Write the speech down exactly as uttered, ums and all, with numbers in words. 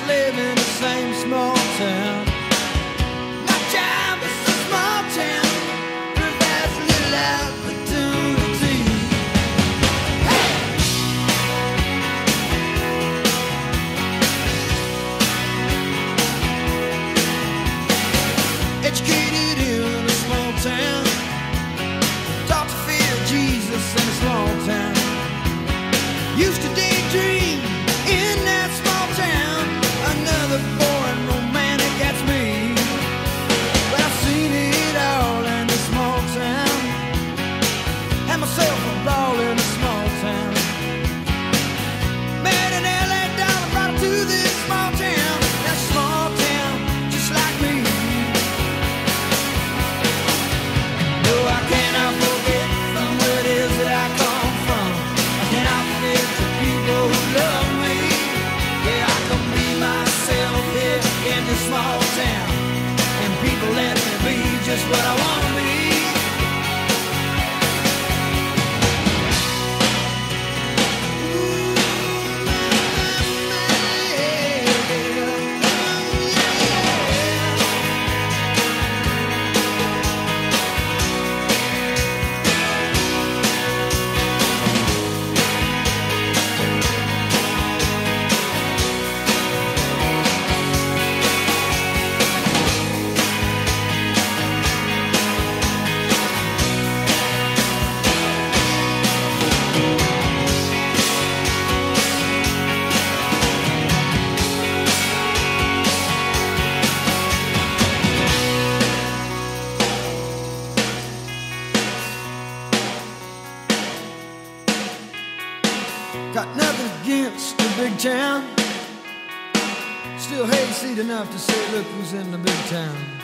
live in the same small town. My job is a small town, provides little opportunity. Hey! Educated in a small town, taught to fear Jesus in a small town. Used to daydream in that small town. Another boring romantic, that's me. But I've seen it all in this small town. Had myself a ball in a small town. Met an L A dollar, brought her to this small town. That small town, just like me. No, I cannot forget from where it is that I come from. I cannot forget the people who love me. Yeah, I can be myself here in this small town, and people let me be just what I want to be. Got nothing against the big town, still hayseed enough to say, look who's in the big town.